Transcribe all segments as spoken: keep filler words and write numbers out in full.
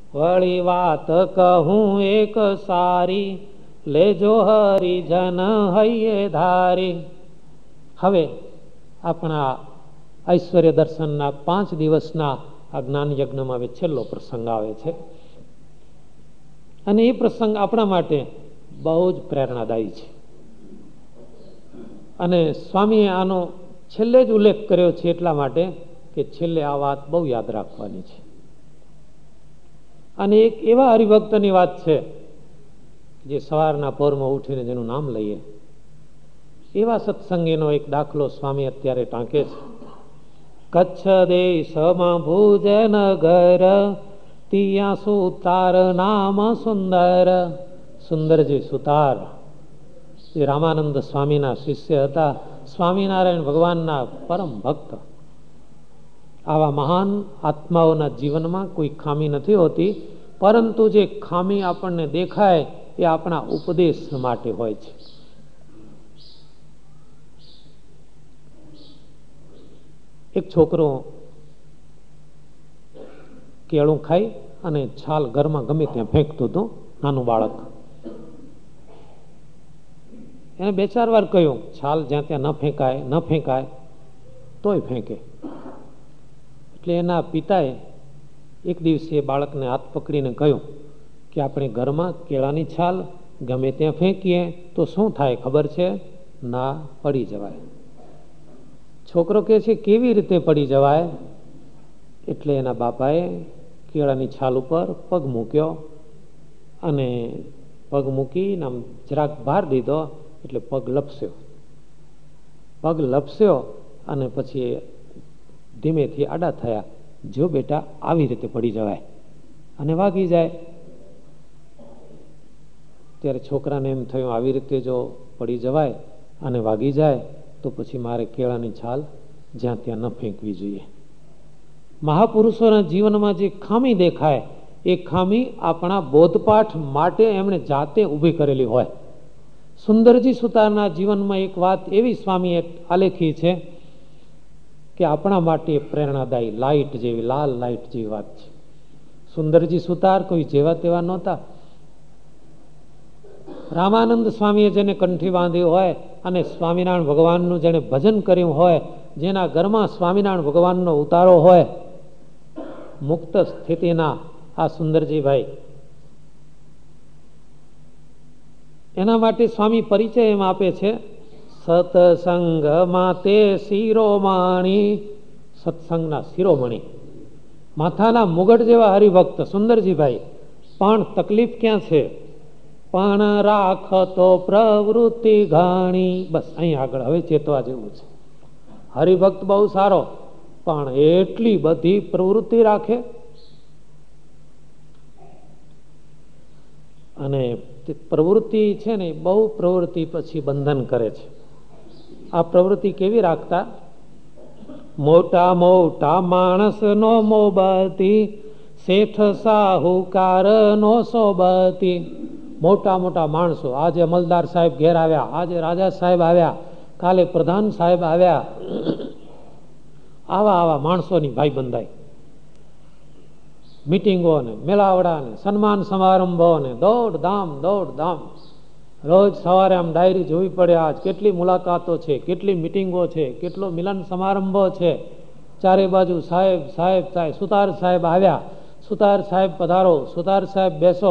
વળી વાત કહું એક સારી, લેજો હરિજન હૈયે ધારી. હવે આપણા ઐશ્વર્ય દર્શનના પાંચ દિવસના આ જ્ઞાન યજ્ઞમાં હવે છેલ્લો પ્રસંગ આવે છે, અને એ પ્રસંગ આપણા માટે બહુ જ પ્રેરણાદાયી છે. અને સ્વામીએ આનો છેલ્લે જ ઉલ્લેખ કર્યો છે એટલા માટે કે છેલ્લે આ વાત બહુ યાદ રાખવાની છે. અને એક એવા હરિભક્તની વાત છે જે સવારના પોરમાં ઉઠીને જેનું નામ લઈએ, એવા સત્સંગીનો એક દાખલો સ્વામી અત્યારે ટાંકે છે. કચ્છ દેશમાં ભુજનગર, તિયા સુતાર નામ સુંદર. સુંદરજી સુતાર જે રામાનંદ સ્વામીના શિષ્ય હતા, સ્વામિનારાયણ ભગવાનના પરમ ભક્ત. આવા મહાન આત્માઓના જીવનમાં કોઈ ખામી નથી હોતી, પરંતુ જે ખામી આપણને દેખાય એ આપણા ઉપદેશ માટે હોય છે. એક છોકરો કેળું ખાઈ અને છાલ ઘરમાં ગમે ત્યાં ફેંકતું હતું, નાનું બાળક. એને બે ચાર વાર કહ્યું છાલ જ્યાં ત્યાં ન ફેંકાય ન ફેંકાય, તોય ફેંકે. એટલે એના પિતાએ એક દિવસે બાળકને હાથ પકડીને કહ્યું કે આપણે ઘરમાં કેળાની છાલ ગમે ત્યાં ફેંકીએ તો શું થાય ખબર છે? ના, પડી જવાય. છોકરો કહે છે કેવી રીતે પડી જવાય? એટલે એના બાપાએ કેળાની છાલ ઉપર પગ મૂક્યો અને પગ મૂકીને આમ જરાક ભાર દીધો એટલે પગ લપસ્યો. પગ લપસ્યો અને પછી ધીમેથી આડા થયા. જો બેટા આવી રીતે પડી જવાય અને વાગી જાય. ત્યારે છોકરાને એમ થયું આવી રીતે જો પડી જવાય અને વાગી જાય તો પછી મારે કેળાની છાલ જ્યાં ત્યાં ન ફેંકવી જોઈએ. મહાપુરુષોના જીવનમાં જે ખામી દેખાય એ ખામી આપણા બોધપાઠ માટે એમણે જાતે ઊભી કરેલી હોય. સુંદરજી સુતારના જીવનમાં એક વાત એવી સ્વામીએ આલેખી છે કે આપણા માટે પ્રેરણાદાયી, લાઇટ જેવી, લાલ લાઇટ જેવી વાત છે. સુંદરજી સુતાર કોઈ જેવા તેવા નહોતા. રામાનંદ સ્વામીએ જેને કંઠી બાંધી હોય અને સ્વામિનારાયણ ભગવાનનું જેને ભજન કર્યું હોય, જેના ઘરમાં સ્વામિનારાયણ ભગવાનનો ઉતારો હોય, મુક્ત સ્થિતિના આ સુંદરજીભાઈ, એના માટે સ્વામી પરિચય એમ આપે છે, સત્સંગમાં તે શિરોમણી, સત્સંગના શિરોમણી, માથાના મુગટ જેવા હરિભક્ત સુંદરજીભાઈ. પણ તકલીફ ક્યાં છે? પણ રાખતો પ્રવૃત્તિ ઘાણી. બસ અહીં આગળ હવે ચેતવા જેવું છે. હરિભક્ત બહુ સારો, પણ એટલી બધી પ્રવૃત્તિ રાખે. અને પ્રવૃત્તિ છે ને, બહુ પ્રવૃત્તિ પછી બંધન કરે છે. આ પ્રવૃત્તિ કેવી રાખતા? મોટા મોટા માણસ નો મોબતી, શેઠ સાહુકાર નો સોબતી. મોટા મોટા માણસો, આજે અમલદાર સાહેબ ઘેર આવ્યા, આજે રાજા સાહેબ આવ્યા, કાલે પ્રધાન સાહેબ આવ્યા, આવા આવા માણસોની ભાઈ બંધાઈ. મીટિંગો ને મેળાવડા ને સન્માન સમારંભો ને દોડધામ દોડધામ. રોજ સવારે આમ ડાયરી જોવી પડે, આજ કેટલી મુલાકાતો છે, કેટલી મીટિંગો છે, કેટલો મિલન સમારંભો છે. ચારે બાજુ સાહેબ સાહેબ સાહેબ. સુતાર સાહેબ આવ્યા, સુતાર સાહેબ પધારો, સુતાર સાહેબ બેસો.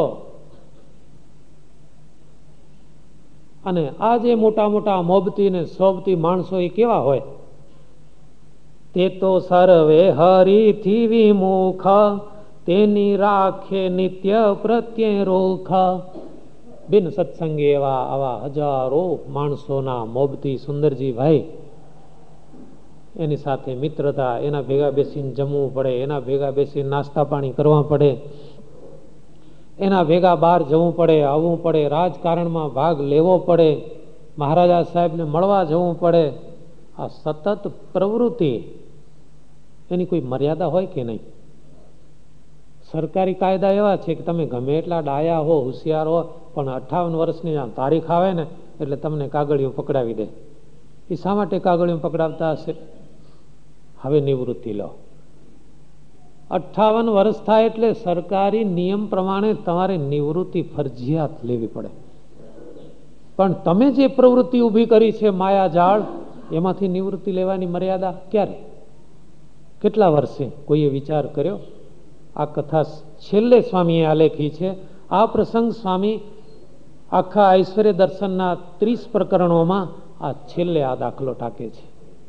અને આ જે મોટા મોટા મોબતી ને સોબતી માણસો એ કેવા હોય? તે તો સર્વે હરિથી વિમુખ, તેની રાખે નિત્ય પ્રત્યે રોખ. બિન સત્સંગી એવા આવા હજારો માણસોના મોબતી સુંદરજીભાઈ, એની સાથે મિત્રતા, એના ભેગા બેસીને જમવું પડે, એના ભેગા બેસીને નાસ્તા પાણી કરવા પડે, એના ભેગા બહાર જવું પડે, આવવું પડે, રાજકારણમાં ભાગ લેવો પડે, મહારાજા સાહેબને મળવા જવું પડે. આ સતત પ્રવૃત્તિ, એની કોઈ મર્યાદા હોય કે નહીં? સરકારી કાયદા એવા છે કે તમે ગમે એટલા ડાયા હો, હોશિયાર હો, પણ અઠ્ઠાવન વર્ષની તારીખ આવે ને એટલે તમને કાગળિયું પકડાવી દે. એ શા માટે કાગળિયું પકડાવતા હશે? હવે નિવૃત્તિ લો. અઠ્ઠાવન વર્ષ થાય એટલે સરકારી નિયમ પ્રમાણે તમારે નિવૃત્તિ ફરજિયાત લેવી પડે. પણ તમે જે પ્રવૃત્તિ ઊભી કરી છે માયાજાળ, એમાંથી નિવૃત્તિ લેવાની મર્યાદા ક્યારે, કેટલા વર્ષે કોઈએ વિચાર કર્યો? આ કથા છેલ્લે સ્વામીએ આલેખી છે. આ પ્રસંગ સ્વામી આખા ઐશ્વર્ય દર્શનના ત્રીસ પ્રકરણોમાં આ છેલ્લે આ દાખલો ટાંકે છે.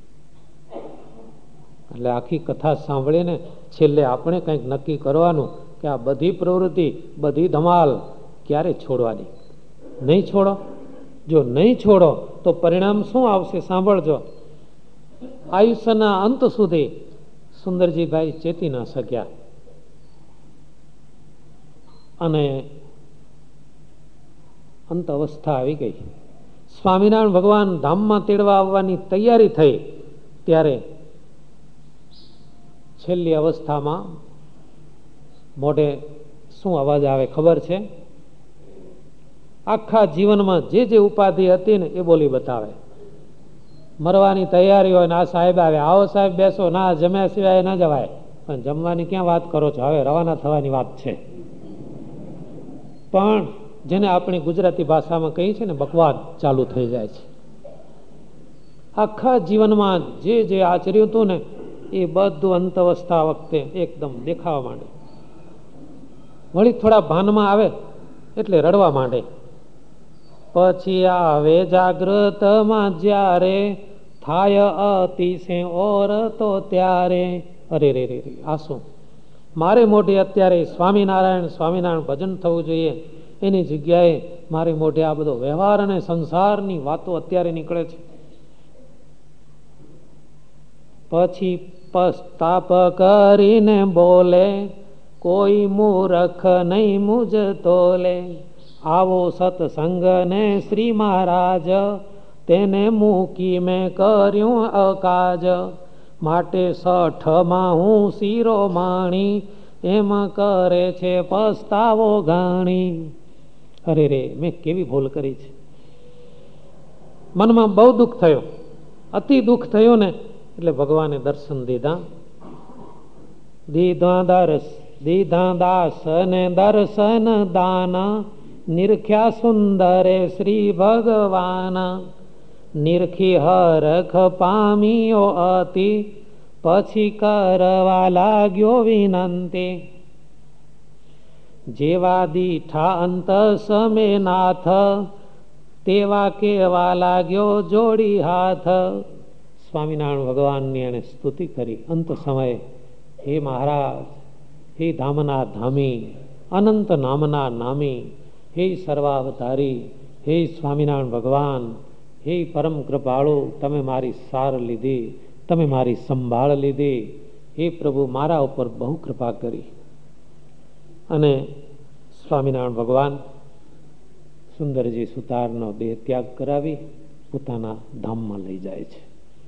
એટલે આખી કથા સાંભળીને છેલ્લે આપણે કંઈક નક્કી કરવાનું કે આ બધી પ્રવૃત્તિ, બધી ધમાલ ક્યારે છોડવાની. નહીં છોડો, જો નહીં છોડો તો પરિણામ શું આવશે સાંભળજો. આયુષ્યના અંત સુધી સુંદરજીભાઈ ચેતી ન શક્યા અને અંત અવસ્થા આવી ગઈ. સ્વામિનારાયણ ભગવાન ધામમાં તેડવા આવવાની તૈયારી થઈ ત્યારે છેલ્લી અવસ્થામાં મોઢે શું અવાજ આવે ખબર છે? આખા જીવનમાં જે જે ઉપાધિ હતી ને એ બોલી બતાવે. મરવાની તૈયારી હોય ને આ સાહેબ આવે, આવો સાહેબ બેસો, ના જમ્યા સિવાય ના જવાય. પણ જમવાની ક્યાં વાત કરો છો, હવે રવાના થવાની વાત છે. પણ જેને આપણી ગુજરાતી ભાષામાં કહીએ છીએ ને બકવાદ ચાલુ થઈ જાય છે. આખા જીવનમાં જે જે આચર્યું હતું ને એ બધું અંત અવસ્થા વખતે એકદમ દેખાવા માંડે. વળી થોડા ભાનમાં આવે એટલે રડવા માંડે. પછી આવે જાગ્રતમાં જ્યારે થાય અતિશે ઓર તો ત્યારે અરે રે રે આ શું? મારે મોઢે અત્યારે સ્વામિનારાયણ સ્વામિનારાયણ ભજન થવું જોઈએ, એની જગ્યાએ મારે મોઢે આ બધો વ્યવહાર અને સંસારની વાતો અત્યારે નીકળે છે. પછી પસ્તાપ કરીને બોલે, કોઈ મૂરખ નહીં મુજ તોલે. આવો સત્સંગ ને શ્રી મહારાજ, તેને મૂકી મેં કર્યું અકાજ. માટે સઠમાં હું શિરોમાણી, એમ કરે છે પસ્તાવો ઘાણી. અરે રે મેં કેવી ભૂલ કરી છે. મનમાં બહુ દુઃખ થયો, અતિ દુઃખ થયું ને એટલે ભગવાને દર્શન દીધા. દીધા દર્શ દીધા દાસ ને દર્શન દાન, નિરખ્યા સુંદરે શ્રી ભગવાન. નિરખી હરખ પામ્યો અતિ, પછી કરવા લાગ્યો વિનંતી. જેવા દીઠા અંત સમે નાથ, તેવા કેવા લાગ્યો જોડી હાથ. સ્વામિનારાયણ ભગવાનની એણે સ્તુતિ કરી અંત સમયે. હે મહારાજ, હે ધામના ધામી, અનંત નામના નામી, હે સર્વાવતારી, હે સ્વામિનારાયણ ભગવાન, હે પરમ કૃપાળુ, તમે મારી સાર લીધી, તમે મારી સંભાળ લીધી. હે પ્રભુ, મારા ઉપર બહુ કૃપા કરી. અને સ્વામિનારાયણ ભગવાન સુંદરજી સુતારનો દેહ ત્યાગ કરાવી પોતાના ધામમાં લઈ જાય છે.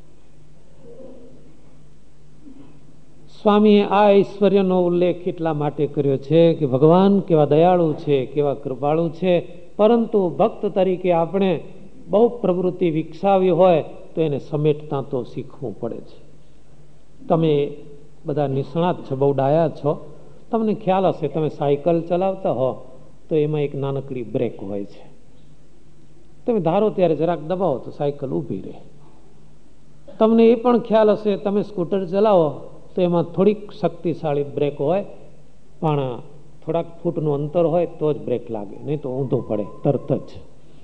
સ્વામીએ આ ઐશ્વર્યનો ઉલ્લેખ એટલા માટે કર્યો છે કે ભગવાન કેવા દયાળુ છે, કેવા કૃપાળુ છે. પરંતુ ભક્ત તરીકે આપણે બહુ પ્રવૃત્તિ વિકસાવી હોય તો એને સમેટતા તો શીખવું પડે છે. તમે બધા નિષ્ણાત છો, બહુ ડાયા છો, તમને ખ્યાલ હશે, તમે સાયકલ ચલાવતા હો તો એમાં એક નાનકડી બ્રેક હોય છે. તમે ધારો ત્યારે જરાક દબાવો તો સાયકલ ઊભી રહે. તમને એ પણ ખ્યાલ હશે, તમે સ્કૂટર ચલાવો તો એમાં થોડીક શક્તિશાળી બ્રેક હોય, પણ થોડાક ફૂટનું અંતર હોય તો જ બ્રેક લાગે, નહીં તો ઊંધું પડે તરત જ.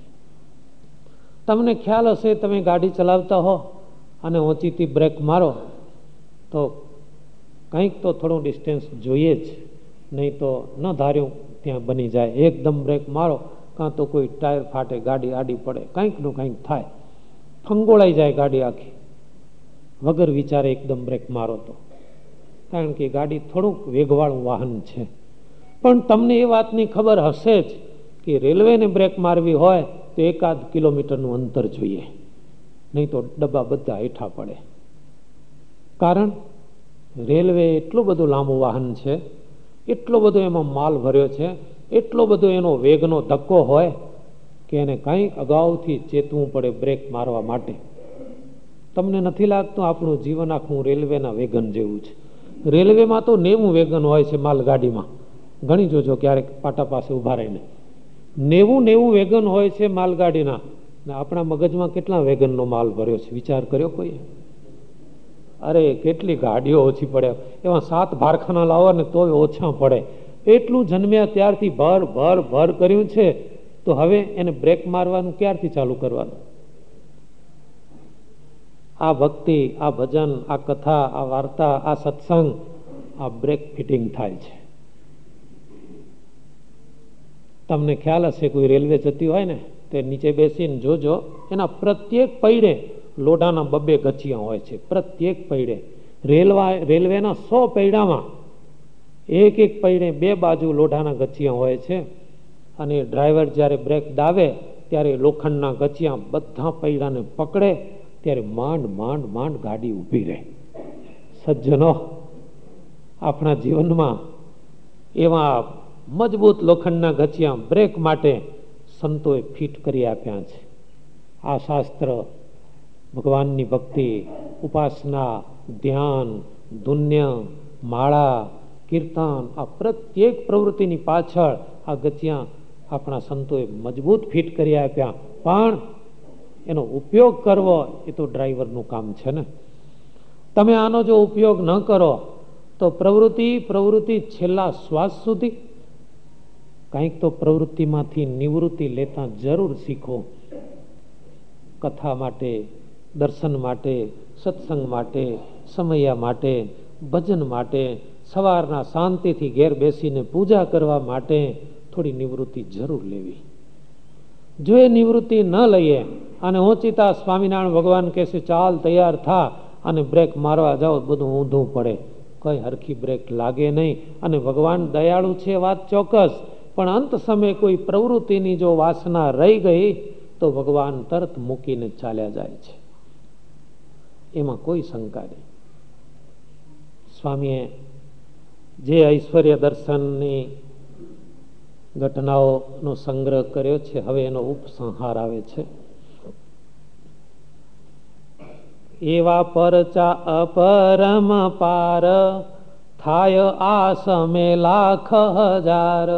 તમને ખ્યાલ હશે, તમે ગાડી ચલાવતા હો અને ઊંચીથી બ્રેક મારો તો કંઈક તો થોડું ડિસ્ટન્સ જોઈએ જ, નહીં તો ન ધાર્યું ત્યાં બની જાય. એકદમ બ્રેક મારો કાં તો કોઈ ટાયર ફાટે, ગાડી આડી પડે, કંઈકનું કંઈક થાય, ફંગોળાઈ જાય ગાડી આખી. વગર વિચારે એકદમ બ્રેક મારો તો, કારણ કે ગાડી થોડુંક વેગવાળું વાહન છે. પણ તમને એ વાતની ખબર હશે જ કે રેલવેને બ્રેક મારવી હોય તો એકાદ કિલોમીટરનું અંતર જોઈએ, નહીં તો ડબ્બા બધા હેઠા પડે. કારણ રેલવે એટલું બધું લાંબુ વાહન છે, એટલો બધો એમાં માલ ભર્યો છે, એટલો બધો એનો વેગનો ધક્કો હોય કે એને કંઈક અગાઉથી ચેતવું પડે બ્રેક મારવા માટે. તમને નથી લાગતું આપણું જીવન આખું રેલવેના વેગન જેવું છે? રેલવેમાં તો નેવું વેગન હોય છે માલગાડીમાં, ઘણી જોજો ક્યારેક પાટા પાસે ઊભા રહીને, નેવું નેવું વેગન હોય છે માલગાડીના. ને આપણા મગજમાં કેટલા વેગનનો માલ ભર્યો છે વિચાર કર્યો કોઈ? અરે કેટલી ગાડીઓ ઓછી પડે, એમાં સાત ભારખાના લાવો ને તોય ઓછા પડે. એટલું જન્મ્યા ત્યારથી ભર ભર ભર કર્યું છે, તો હવે એને બ્રેક મારવાનું ક્યારથી ચાલુ કરવાનું? આ ભક્તિ, આ ભજન, આ કથા, આ વાર્તા, આ સત્સંગ, આ બ્રેક ફિટિંગ થાય છે. તમને ખ્યાલ હશે, કોઈ રેલવે જતી હોય ને તે નીચે બેસીને જોજો, એના પ્રત્યેક પૈડે લોઢાના બબ્બે ગચિયા હોય છે. પ્રત્યેક પૈડે રેલવા રેલવેના સો પૈડામાં એક એક પૈડે બે બાજુ લોઢાના ગચિયા હોય છે. અને ડ્રાઈવર જ્યારે બ્રેક દાવે ત્યારે લોખંડના ગચિયા બધા પૈડાને પકડે, ત્યારે માંડ માંડ માંડ ગાડી ઊભી રહે. સજ્જનો, આપણા જીવનમાં એવા મજબૂત લોખંડના ગચિયા બ્રેક માટે સંતોએ ફિટ કરી આપ્યા છે. આ શાસ્ત્ર, ભગવાનની ભક્તિ, ઉપાસના, ધ્યાન, ધુન્ય, માળા, કીર્તન, આ પ્રત્યેક પ્રવૃત્તિની પાછળ આ ગચિયા આપણા સંતોએ મજબૂત ફિટ કરી આપ્યા. પણ એનો ઉપયોગ કરવો એ તો ડ્રાઈવરનું કામ છે ને. તમે આનો જો ઉપયોગ ન કરો તો પ્રવૃત્તિ પ્રવૃત્તિ છેલ્લા શ્વાસ સુધી કંઈક તો પ્રવૃત્તિમાંથી નિવૃત્તિ લેતા જરૂર શીખો. કથા માટે, દર્શન માટે, સત્સંગ માટે, સમયા માટે, ભજન માટે, સવારના શાંતિથી ઘેર બેસીને પૂજા કરવા માટે થોડી નિવૃત્તિ જરૂર લેવી. જો એ નિવૃત્તિ ન લઈએ અને ઓચિતા સ્વામિનારાયણ ભગવાન કહે છે ચાલ તૈયાર થા અને બ્રેક મારવા જાઓ, બધું ઊંધું પડે, કઈ હરખી બ્રેક લાગે નહીં. અને ભગવાન દયાળુ છે વાત ચોક્કસ, પણ અંત સમયે કોઈ પ્રવૃત્તિની જો વાસના રહી ગઈ તો ભગવાન તરત મૂકીને ચાલ્યા જાય છે, એમાં કોઈ શંકા નહીં. સ્વામીએ જે ઐશ્વર્ય દર્શનની ઘટનાઓનો સંગ્રહ કર્યો છે, હવે એનો ઉપસંહાર આવે છે. એવા પરચા અપરમ પાર થાય આસમે લાખ હજાર.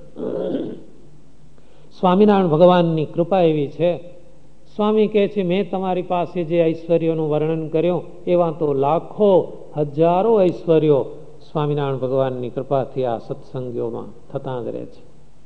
સ્વામિનારાયણ ભગવાનની કૃપા એવી છે, સ્વામી કહે છે મેં તમારી પાસે જે ઐશ્વર્યોનું વર્ણન કર્યું એવા તો લાખો હજારો ઐશ્વર્યો સ્વામિનારાયણ ભગવાનની કૃપાથી આ સત્સંગીઓમાં થતા જ રહે છે.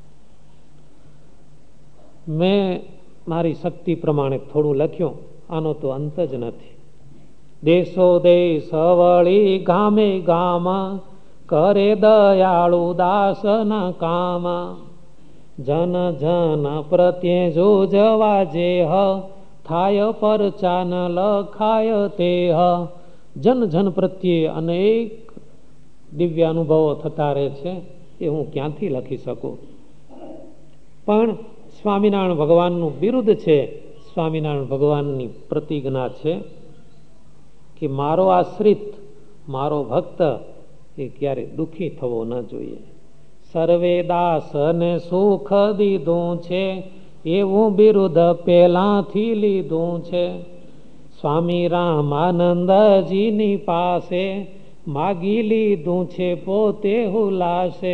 મેં મારી શક્તિ પ્રમાણે થોડું લખ્યું, આનો તો અંત જ નથી. દેશો દેશ વળી ગામે ગામ કરે દયાળુ દાસના કામ. જન જન પ્રત્યે જોજવા જે હ થાય પરચાન લખાય તે હ. જન જન પ્રત્યે અનેક દિવ્ય અનુભવો થતા રહે છે, એ હું ક્યાંથી લખી શકું. પણ સ્વામિનારાયણ ભગવાનનું બિરુદ છે, સ્વામિનારાયણ ભગવાનની પ્રતિજ્ઞા છે કે મારો આશ્રિત, મારો ભક્ત એ ક્યારે દુઃખી થવો ન જોઈએ. સર્વે દાસને સુખ દીધું છે એવું બિરુદ પહેલાથી લીધું છે. સ્વામી રામાનંદજીની પાસે માગી લીધું છે પોતે હુલાશે.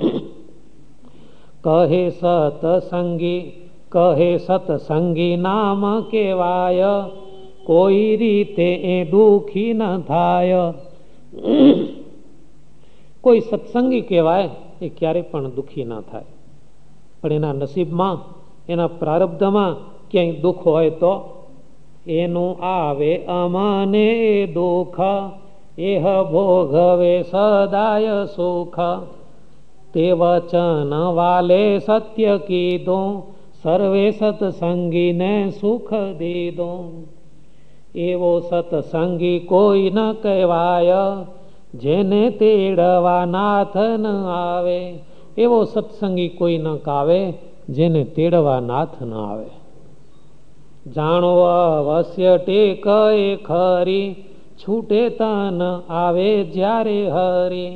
કહે સતસંગી કહે સતસંગી નામ કહેવાય, કોઈ રીતે એ દુઃખી ન થાય. કોઈ સત્સંગી કહેવાય એ ક્યારે પણ દુઃખી ના થાય. પણ એના નસીબમાં, એના પ્રારબ્ધમાં ક્યાંય દુઃખ હોય તો એનું આવે અમને દુઃખ, એહ ભોગવે સદાય સુખ. તે વચન વાલે સત્ય કીધું, સર્વે સત્સંગીને સુખ દીધું. એવો સત્સંગી કોઈ ન કહેવાય, જેને તેડવા નાથ ન આવે. એવો સત્સંગી કોઈ ન કાવે, જેને તેડવા નાથ ન આવે. જાણો અવશ્ય ટેક એ ખરી, છૂટે તન આવે જ્યારે હરી.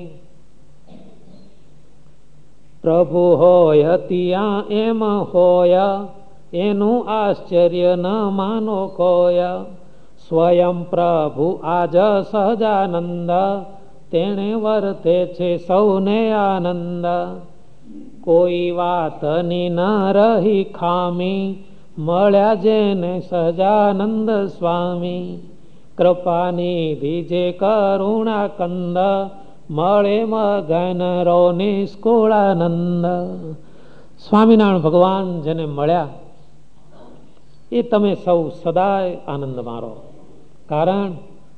પ્રભુ હોય ત્યાં એમ હોય, એનું આશ્ચર્ય ન માનો કોય. સ્વયં પ્રભુ આજ સહજાનંદ, તેણે વર્તે છે સૌને આનંદ. કોઈ વાતની ન રહી ખામી, મળ્યા જેને સહજાનંદ સ્વામી. કૃપાનિધિ જે કરુણા કંદ, મળે મગન રો નિષ્કુળાનંદ. સ્વામિનારાયણ ભગવાન જેને મળ્યા એ તમે સૌ સદાય આનંદ મારો. કારણ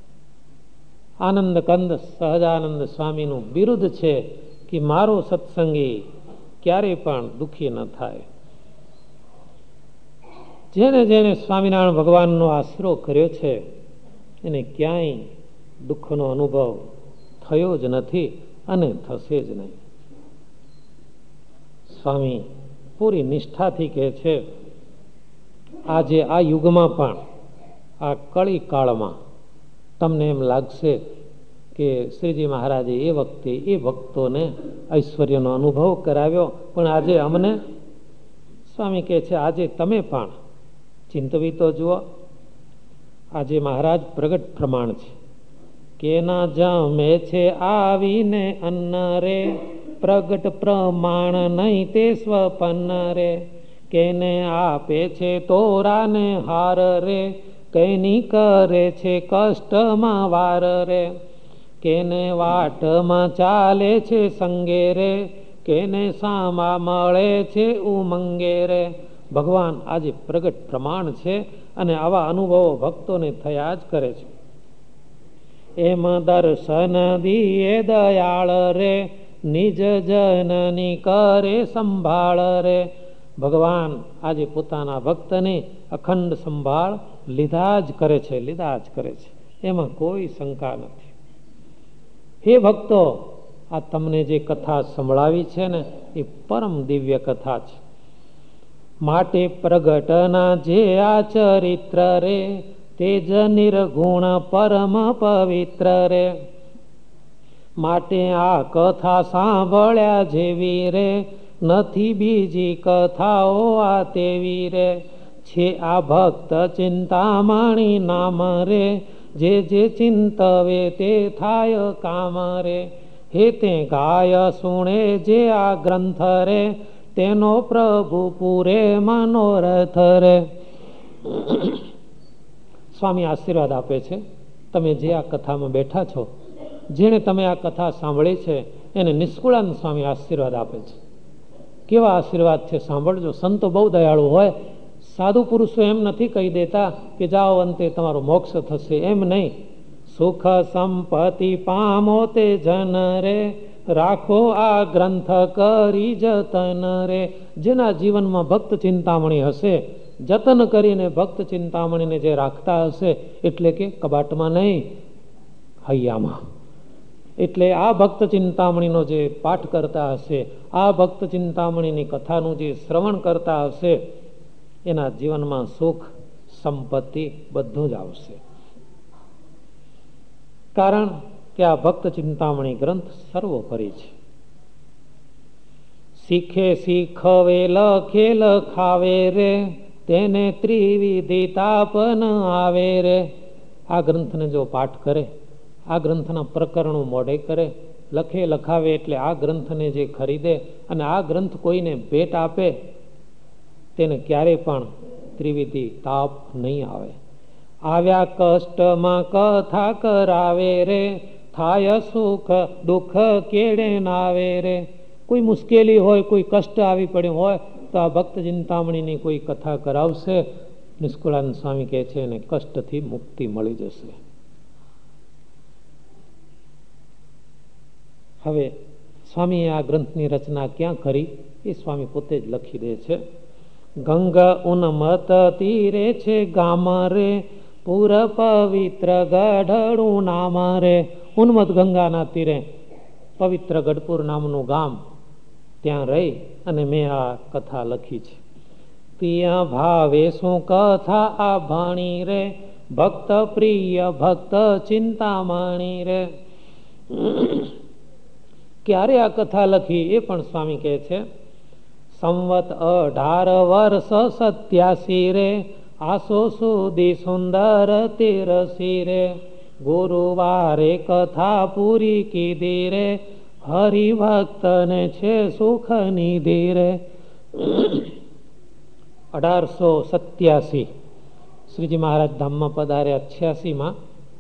આનંદ કંદ સહજાનંદ સ્વામીનું બિરુદ છે કે મારો સત્સંગી ક્યારેય પણ દુઃખી ન થાય. જેને જેને સ્વામિનારાયણ ભગવાનનો આશરો કર્યો છે એને ક્યાંય દુઃખનો અનુભવ થયો જ નથી અને થશે જ નહીં. સ્વામી પૂરી નિષ્ઠાથી કહે છે, આજે આ યુગમાં પણ આ કળી કાળમાં તમને એમ લાગશે કે શ્રીજી મહારાજે એ વખતે એ ભક્તોને ઐશ્વર્યનો અનુભવ કરાવ્યો, પણ આજે અમને સ્વામી કહે છે આજે તમે પણ ચિંતવી તો જુઓ. આજે મહારાજ પ્રગટ પ્રમાણ છે કે ના જમે છે આવીને અન્ન રે, પ્રગટ પ્રમાણ નહીં તે સ્વપન રે. કેને આપે છે તોરાને હાર રે, કઈની કરે છે કષ્ટમાં વાર રે. કેને વાટમાં ચાલે છે સંગે રે, કેને સામા મળે છે ઉમંગે રે. ભગવાન આજે પ્રગટ પ્રમાણ છે અને આવા અનુભવો ભક્તોને થયા જ કરે છે. એમ દર્શન દીએ દયાળ રે, નિજ જનની કરે સંભાળ રે. ભગવાન આજે પોતાના ભક્તની અખંડ સંભાળ લીધા જ કરે છે, લીધા જ કરે છે, એમાં કોઈ શંકા નથી. હે ભક્તો, આ તમને જે કથા સંભળાવી છે ને એ પરમ દિવ્ય કથા છે. માટે પ્રગટના જે આ ચરિત્ર રે, તે જ નિર્ગુણ પરમ પવિત્ર રે. માટે આ કથા સાંભળ્યા જેવી રે, નથી બીજી કથાઓ આ તેવી રે. છે આ ભક્ત ચિંતામણી નામ રે, જે જે ચિંતવે તે થાય કામ રે. હે તે ગાય સુણે જે આ ગ્રંથ રે, તેનો પ્રભુ પૂરે મનોરથ રે. સ્વામી આશીર્વાદ આપે છે, તમે જે આ કથામાં બેઠા છો, જેણે તમે આ કથા સાંભળી છે એને નિષ્કુળાનંદ સ્વામી આશીર્વાદ આપે છે. કેવા આશીર્વાદ છે સાંભળજો. સંતો બહુ દયાળુ હોય. સાધુ પુરુષો એમ નથી કહી દેતા કે જાઓ અંતે તમારો મોક્ષ થશે, એમ નહીં. સુખ સંપત્તિ પામો તે જન રે, રાખો આ ગ્રંથ કરી જતન રે. જેના જીવનમાં ભક્ત ચિંતામણી હશે, જતન કરીને ભક્ત ચિંતામણીને જે રાખતા હશે, એટલે કે કબાટમાં નહીં, હૈયામાં. એટલે આ ભક્ત ચિંતામણીનો જે પાઠ કરતા હશે, આ ભક્ત ચિંતામણીની કથાનું જે શ્રવણ કરતા હશે, એના જીવનમાં સુખ સંપત્તિ બધું જ આવશે. કારણ કે આ ભક્ત ચિંતામણી ગ્રંથ સર્વોપરી છે. શીખે શીખવે લખે લખાવે રે, તેને ત્રિવિધિ તાપ ન આવે રે. આ ગ્રંથને જો પાઠ કરે, આ ગ્રંથના પ્રકરણો મોઢે કરે, લખે લખાવે એટલે આ ગ્રંથને જે ખરીદે અને આ ગ્રંથ કોઈને ભેટ આપે, તેને ક્યારેય પણ ત્રિવિધિ તાપ નહીં આવે. આવ્યા કષ્ટમાં કથા કરાવે રે, થાય સુખ દુઃખ કેડે નાવે રે. કોઈ મુશ્કેલી હોય, કોઈ કષ્ટ આવી પડ્યું હોય તો આ ભક્ત ચિંતામણીની કોઈ કથા કરાવશે, નિષ્કુળાનંદ સ્વામી કહે છે એને કષ્ટથી મુક્તિ મળી જશે. હવે સ્વામીએ આ ગ્રંથની રચના ક્યાં કરી એ સ્વામી પોતે જ લખી દે છે. ગંગા ઉન્મત તીરે છે ગામ રે, પૂર પવિત્ર ગઢડું નામ રે. ઉન્મત ગંગાના તીરે પવિત્ર ગઢપુર નામનું ગામ, ત્યાં રહી અને મેં આ કથા લખી છે. ત્યાં ભાવે શું કથા આ ભાણી રે, ભક્ત પ્રિય ભક્ત ચિંતામણી રે. ક્યારે આ કથા લખી એ પણ સ્વામી કહે છે. સંવત અઢાર વર્ષ સત્યાસી રે, આસો સુધી સુંદર તેરસી રે. ગુરુવારે કથા પૂરી કીધી રે, હરિભક્ત ને છે સુખ નિધિ રે. અઢારસો સત્યાસી શ્રીજી મહારાજ ધામમાં પધાર્યા. અઠ્યાસીમાં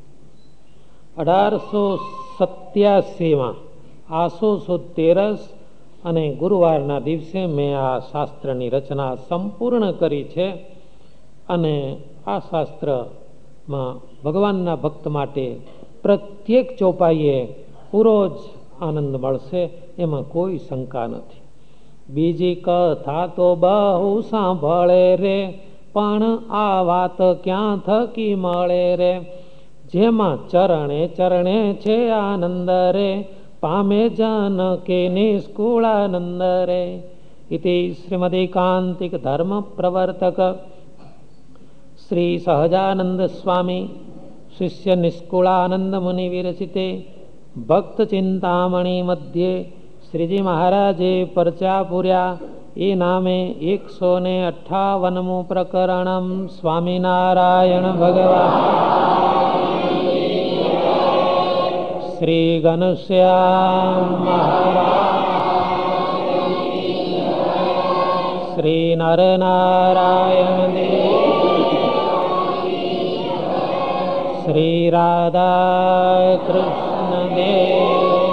અઢારસો સત્યાસીમાં આસો સુદ તેરસ અને ગુરુવારના દિવસે મેં આ શાસ્ત્રની રચના સંપૂર્ણ કરી છે. અને આ શાસ્ત્રમાં ભગવાનના ભક્ત માટે પ્રત્યેક ચોપાઈએ પૂરો જ આનંદ મળશે, એમાં કોઈ શંકા નથી. બીજી કથા તો બહુ સાંભળે રે, પણ આ વાત ક્યાં થકી મળે રે. જેમાં ચરણે ચરણે છે આનંદ રે, પામે જન કે નિષ્કુળાનંદ રે. ઇતિ શ્રીમદેકાંતિક ધર્મ પ્રવર્તક શ્રી સહજાનંદ સ્વામી શિષ્ય નિષ્કુળાનંદ મુનિ વિરચિતે ભક્ત ચિંતામણી મધ્યે શ્રીજી મહારાજે પરચા પૂર્યા એ નામે એકસો ને અઠ્ઠાવનમું પ્રકરણમ. સ્વામિનારાયણ ભગવાન. શ્રી ઘનશ્યામ મહારાજ, શ્રી નરનારાયણ દેવ, શ્રી રાધા કૃષ્ણ દેવ.